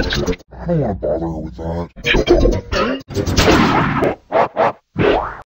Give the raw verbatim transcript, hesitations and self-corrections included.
I don't want to bother her with that.